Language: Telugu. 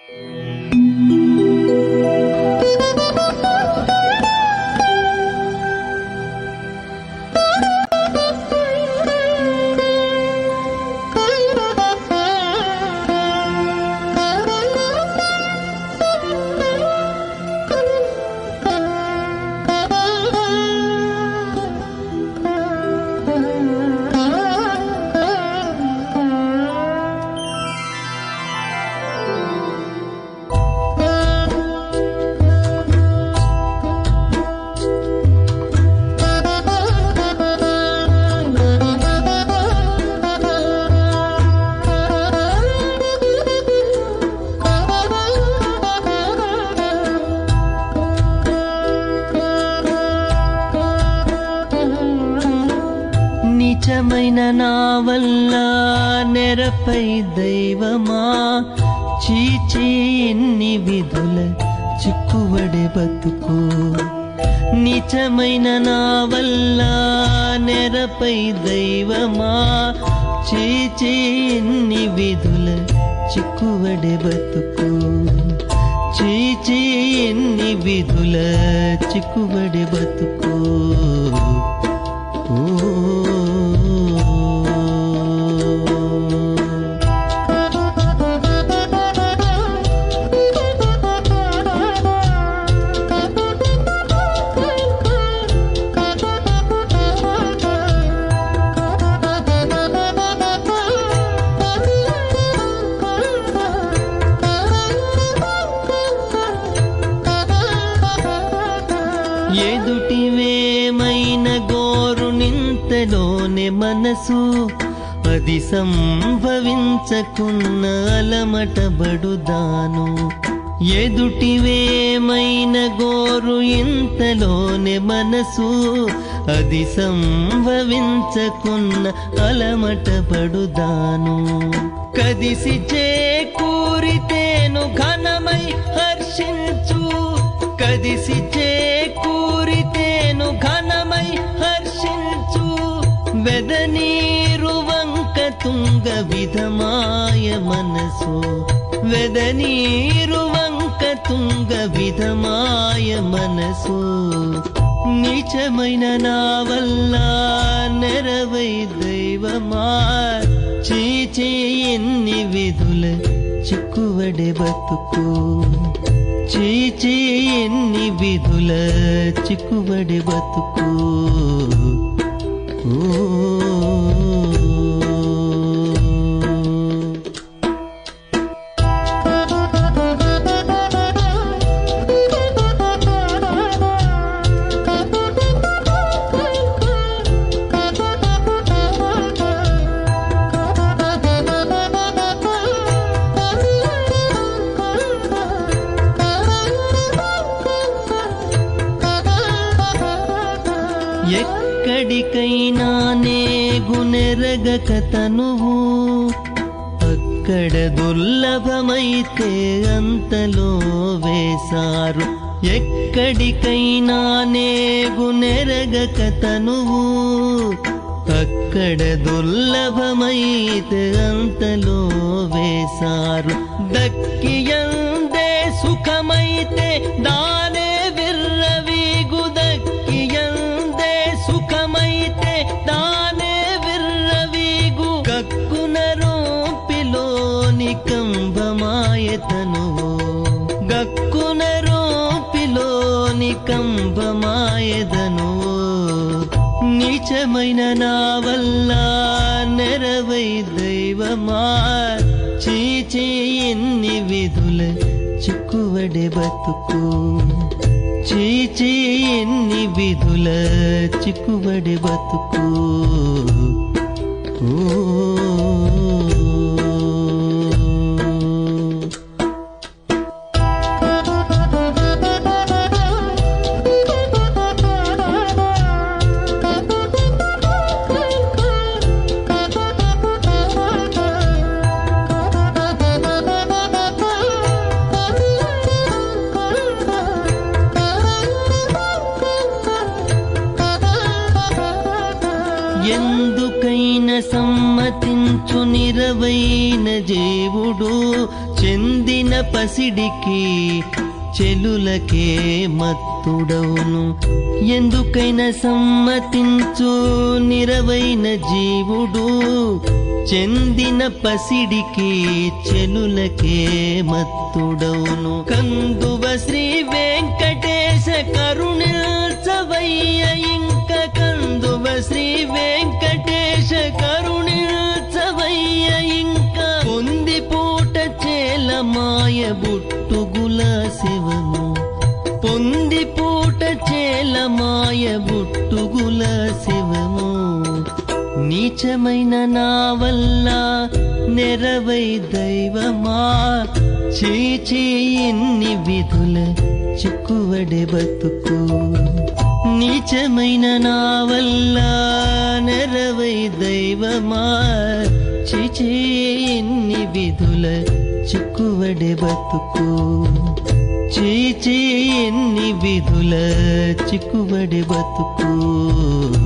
నీచమైన నా వల్ల నెరపై దైవమా చీచీ ఎన్ని విధుల చిక్కువడే బతుకు. నీచమైన నా వల్ల నెరపై దైవమా చీచీ ఎన్ని విధుల చిక్కువడే బతుకు. చీచీ ఎన్ని విధుల చిక్కువడే బతుకు. ఎదుటివేమైన గోరు నింతలోనే మనసు అది సంభవించకున్న అలమటబడుదాను. ఎదుటివేమైన గోరు ఇంతలోనే మనసు అది సంభవించకున్న అలమటబడుదాను. కదిసి చేకూరితేను ఘనమై హర్షించు. కదిసి చేకూరితేను ఘనమై హర్షించు. వెదనీరు వంక తుంగ విధమాయ మనసు. వెదనీరు వంక తుంగ విధమాయ మనసు. నీచమైన నా వల్ల నెరవై దైవమా చీచీ ఎన్ని విధుల చిక్కువడే బతుకు. చీచీ ఎన్ని విధుల చిక్కువడే బతుకు. ఎక్కడికైనా నేగునెరగక తనువు అక్కడ దుర్లభమైతే అంతలో వేశారు. ఎక్కడికైనా నేగునెరగక తనువు అక్కడ దుర్లభమైతే అంతలో వేశారు. దక్కియందే సుఖమైతే దానే విర్రవీగు. దక్కియందే సుఖమైతే దానే విర్రవీగు. గక్కున రోపిలోని కంభమాయతనువు. గక్కున రోపిలోని కంభమాయదనువు. నీచమైన నా వల్ల నెరవై దైవమా చీచీ ఎన్ని విధుల చిక్కువడే బతుకు. చీచీ ఎన్ని విధుల చిక్కువడే బతుకు. ఎందుకైనా సమ్మతించు నిరవైన జీవుడు. చెందిన పసిడికి చెలులకే మత్తుడవును. ఎందుకైనా సమ్మతించు నిరవైన జీవుడు, చెందిన పసిడికి చెలులకే మత్తుడవును. కందువ శ్రీ వెంకటేశ కరుణించవయ్య ఇంక, కందువ శ్రీ వెంకటేశ కరుణించవయ్య ఇంక. పొంది పూట చేలమాయ బుట్టుగుల శివము, పొంది పూట చేలమాయ బుట్టుగుల శివము. నీచమైన నా వల్ల నెరవై దైవమా, చీచీ ఎన్ని విధుల చిక్కువడే బతుకు. నీచమైన నా వల్ల నెరవై దైవమా, చీచీ ఎన్ని విధుల చిక్కువడే బతుకు. చీచీ ఎన్ని విధుల చిక్కువడే బతుకు.